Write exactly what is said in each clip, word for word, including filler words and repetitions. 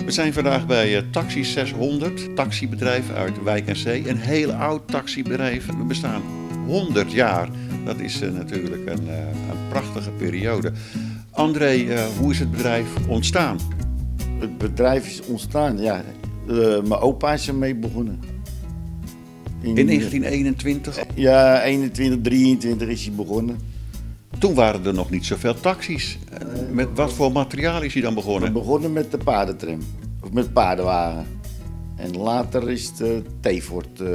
We zijn vandaag bij uh, Taxi zeshonderd, taxibedrijf uit Wijk aan Zee. Een heel oud taxibedrijf. We bestaan honderd jaar. Dat is uh, natuurlijk een, uh, een prachtige periode. André, uh, hoe is het bedrijf ontstaan? Het bedrijf is ontstaan, ja. Uh, mijn opa is ermee begonnen. In, In negentien eenentwintig? Ja, eenentwintig, drieëntwintig is hij begonnen. Toen waren er nog niet zoveel taxis. Met wat voor materiaal is hij dan begonnen? We begonnen met de paardentram, of met de paardenwagen. En later is de T-Fort uh,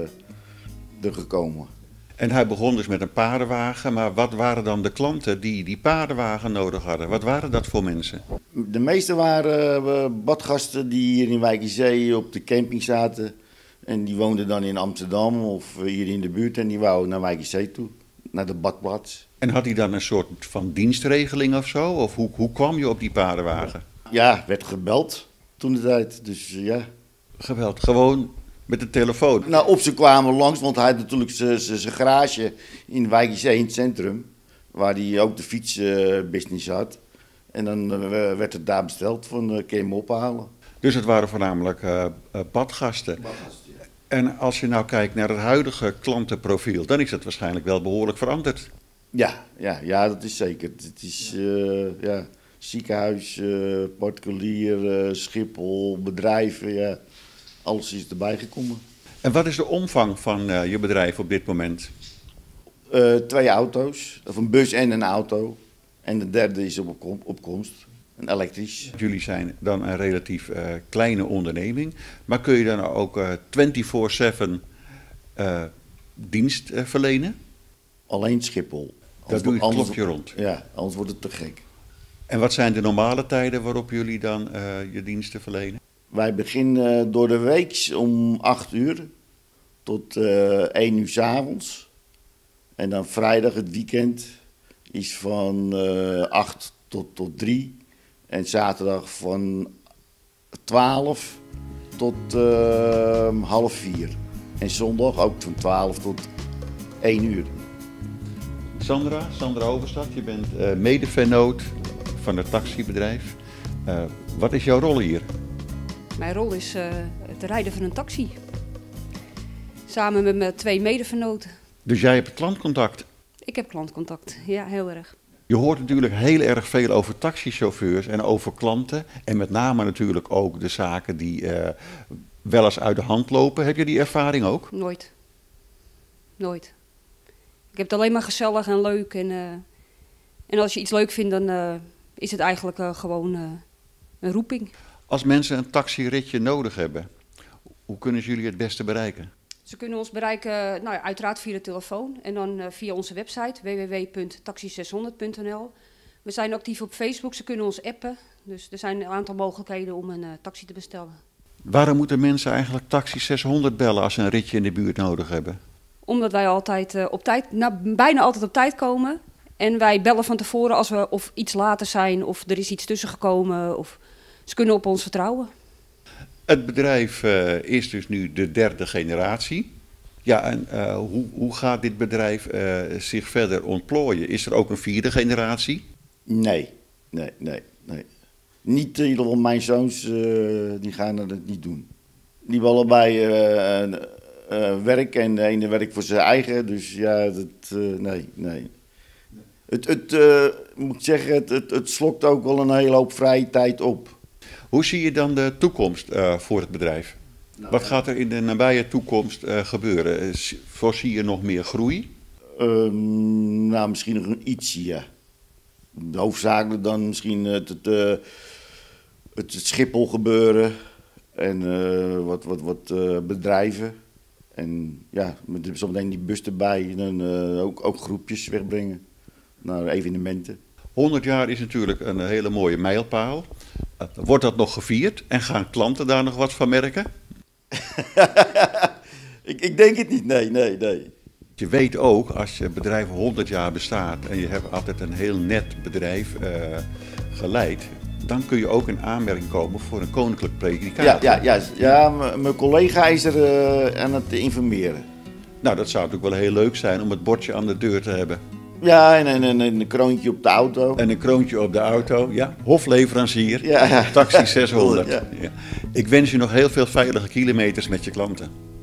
er gekomen. En hij begon dus met een paardenwagen, maar wat waren dan de klanten die die paardenwagen nodig hadden? Wat waren dat voor mensen? De meeste waren uh, badgasten die hier in Wijk aan Zee op de camping zaten. En die woonden dan in Amsterdam of hier in de buurt en die wouden naar Wijk aan Zee toe, naar de badplaats. En had hij dan een soort van dienstregeling of zo? Of hoe, hoe kwam je op die paardenwagen? Ja, werd gebeld toen de tijd, dus uh, ja. Gebeld, gewoon met de telefoon? Nou, of ze kwamen langs, want hij had natuurlijk zijn garage in Wijk aan Zee in het centrum. Waar hij ook de fietsbusiness uh, had. En dan uh, werd het daar besteld van, uh, kun je hem ophalen. Dus het waren voornamelijk uh, uh, badgasten. badgasten ja. En als je nou kijkt naar het huidige klantenprofiel, dan is het waarschijnlijk wel behoorlijk veranderd. Ja, ja, ja, dat is zeker. Het is uh, ja, ziekenhuis, uh, particulier, uh, Schiphol, bedrijven, ja, alles is erbij gekomen. En wat is de omvang van uh, je bedrijf op dit moment? Uh, twee auto's, of een bus en een auto. En de derde is op opkomst, een elektrisch. Jullie zijn dan een relatief uh, kleine onderneming, maar kun je dan ook uh, vierentwintig zeven uh, dienst uh, verlenen? Alleen Schiphol. Dat doe je het klokje rond? Ja, anders wordt het te gek. En wat zijn de normale tijden waarop jullie dan uh, je diensten verlenen? Wij beginnen door de week om acht uur tot uh, één uur 's avonds. En dan vrijdag, het weekend, is van uh, acht tot, tot drie. En zaterdag van twaalf tot uh, half vier. En zondag ook van twaalf tot één uur. Sandra, Sandra Overstad, je bent uh, mede-vennoot van het taxibedrijf. Uh, wat is jouw rol hier? Mijn rol is uh, het rijden van een taxi. Samen met mijn twee mede-vennoten. Dus jij hebt klantcontact? Ik heb klantcontact, ja, heel erg. Je hoort natuurlijk heel erg veel over taxichauffeurs en over klanten. En met name natuurlijk ook de zaken die uh, wel eens uit de hand lopen. Heb je die ervaring ook? Nooit. Nooit. Ik heb het alleen maar gezellig en leuk. En, uh, en als je iets leuk vindt, dan uh, is het eigenlijk uh, gewoon uh, een roeping. Als mensen een taxiritje nodig hebben, hoe kunnen jullie het beste bereiken? Ze kunnen ons bereiken, nou ja, uiteraard via de telefoon en dan uh, via onze website w w w punt taxi zeshonderd punt n l. We zijn actief op Facebook, ze kunnen ons appen. Dus er zijn een aantal mogelijkheden om een uh, taxi te bestellen. Waarom moeten mensen eigenlijk Taxi zeshonderd bellen als ze een ritje in de buurt nodig hebben? Omdat wij altijd uh, op tijd, nou, bijna altijd op tijd komen. En wij bellen van tevoren als we of iets later zijn of er is iets tussen gekomen. Of ze kunnen op ons vertrouwen. Het bedrijf uh, is dus nu de derde generatie. Ja, en uh, hoe, hoe gaat dit bedrijf uh, zich verder ontplooien? Is er ook een vierde generatie? Nee, nee, nee, nee. Niet in ieder geval mijn zoons, uh, die gaan dat niet doen. Die hebben allebei uh, uh, werk en de ene werkt voor zijn eigen. Dus ja, dat, uh, nee, nee. Het, het uh, moet ik zeggen, het, het, het slokt ook wel een hele hoop vrije tijd op. Hoe zie je dan de toekomst uh, voor het bedrijf? Nou, Wat gaat er in de nabije toekomst uh, gebeuren? Voorzie je nog meer groei? Uh, nou, misschien nog een ietsje, ja. Hoofdzakelijk dan misschien het, het, uh, het, het Schiphol gebeuren en uh, wat, wat, wat uh, bedrijven. En ja, met zometeen die bus erbij en dan uh, ook, ook groepjes wegbrengen naar evenementen. honderd jaar is natuurlijk een hele mooie mijlpaal. Wordt dat nog gevierd en gaan klanten daar nog wat van merken? ik, ik denk het niet, nee, nee, nee. Je weet ook, als je bedrijf honderd jaar bestaat en je hebt altijd een heel net bedrijf uh, geleid, dan kun je ook in aanmerking komen voor een koninklijk predicaat. Ja, ja, ja, ja mijn collega is er uh, aan het informeren. Nou, dat zou natuurlijk wel heel leuk zijn om het bordje aan de deur te hebben. Ja, en, en, en een kroontje op de auto. En een kroontje op de auto, ja. Hofleverancier, Ja. Taxi zeshonderd. Ja. Ja. Ik wens je nog heel veel veilige kilometers met je klanten.